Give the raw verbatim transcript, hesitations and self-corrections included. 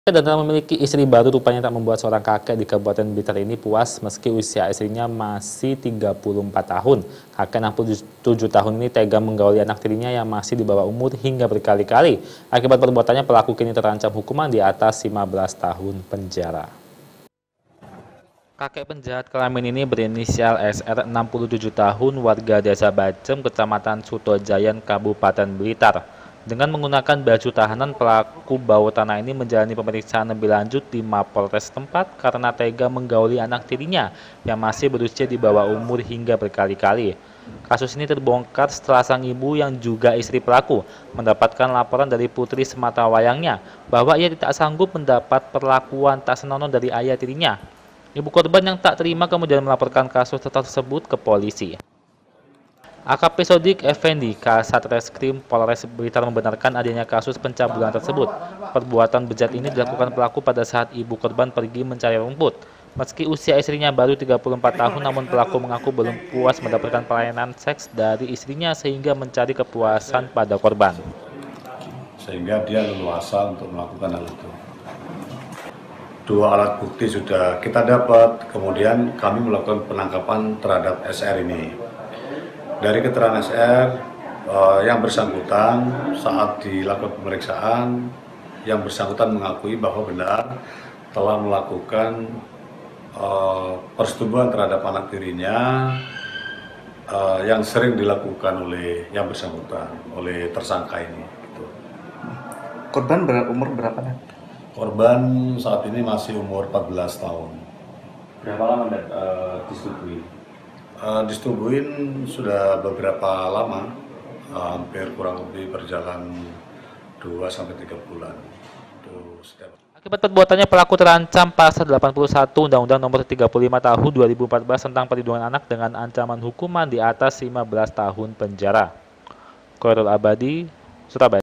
Dan telah memiliki istri baru rupanya tak membuat seorang kakek di Kabupaten Blitar ini puas meski usia istrinya masih tiga puluh empat tahun. Kakek enam puluh tujuh tahun ini tega menggauli anak tirinya yang masih di bawah umur hingga berkali-kali. Akibat perbuatannya pelaku kini terancam hukuman di atas lima belas tahun penjara. Kakek penjahat kelamin ini berinisial S R, enam puluh tujuh tahun, warga Desa Bacem, Kecamatan Sutojayan, Kabupaten Blitar. Dengan menggunakan baju tahanan, pelaku bawah tanah ini menjalani pemeriksaan lebih lanjut di Mapolres tempat karena tega menggauli anak tirinya yang masih berusia di bawah umur hingga berkali-kali. Kasus ini terbongkar setelah sang ibu yang juga istri pelaku mendapatkan laporan dari putri sematawayangnya bahwa ia tidak sanggup mendapat perlakuan tak senonoh dari ayah tirinya. Ibu korban yang tak terima kemudian melaporkan kasus tersebut ke polisi. A K P Sodik Effendi, Kasat Reskrim Polres Blitar membenarkan adanya kasus pencabulan tersebut. Perbuatan bejat ini dilakukan pelaku pada saat ibu korban pergi mencari rumput. Meski usia istrinya baru tiga puluh empat tahun, namun pelaku mengaku belum puas mendapatkan pelayanan seks dari istrinya sehingga mencari kepuasan pada korban. Sehingga dia leluasa untuk melakukan hal itu. Dua alat bukti sudah kita dapat, kemudian kami melakukan penangkapan terhadap S R ini. Dari keterangan S R, eh, yang bersangkutan saat dilakukan pemeriksaan, yang bersangkutan mengakui bahwa benar telah melakukan eh, persetubuhan terhadap anak tirinya eh, yang sering dilakukan oleh yang bersangkutan, oleh tersangka ini. Gitu. Korban berumur berapa nih? Korban saat ini masih umur empat belas tahun. Berapa lama uh, disetujui? Uh, disetubuhin sudah beberapa lama, uh, hampir kurang lebih berjalan dua sampai tiga bulan. Tuh, setiap... Akibat perbuatannya pelaku terancam pasal delapan puluh satu Undang-Undang Nomor tiga puluh lima Tahun dua ribu empat belas tentang Perlindungan Anak dengan ancaman hukuman di atas lima belas tahun penjara. Koirul Abadi, Surabaya.